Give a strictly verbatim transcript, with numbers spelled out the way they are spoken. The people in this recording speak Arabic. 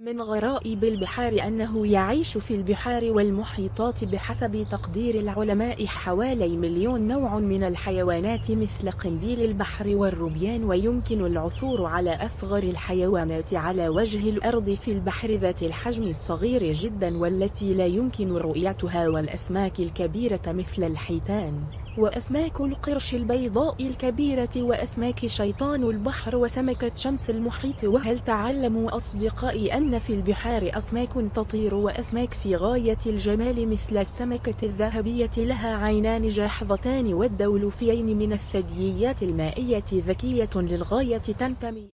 من غرائب البحار أنه يعيش في البحار والمحيطات بحسب تقدير العلماء حوالي مليون نوع من الحيوانات مثل قنديل البحر والروبيان، ويمكن العثور على أصغر الحيوانات على وجه الأرض في البحر ذات الحجم الصغير جدا والتي لا يمكن رؤيتها، والأسماك الكبيرة مثل الحيتان وأسماك القرش البيضاء الكبيرة وأسماك شيطان البحر وسمكة شمس المحيط. وهل تعلموا أصدقائي أن في البحار أسماك تطير وأسماك في غاية الجمال مثل السمكة الذهبية لها عينان جاحظتان، والدولفين من الثدييات المائية ذكية للغاية تنتمي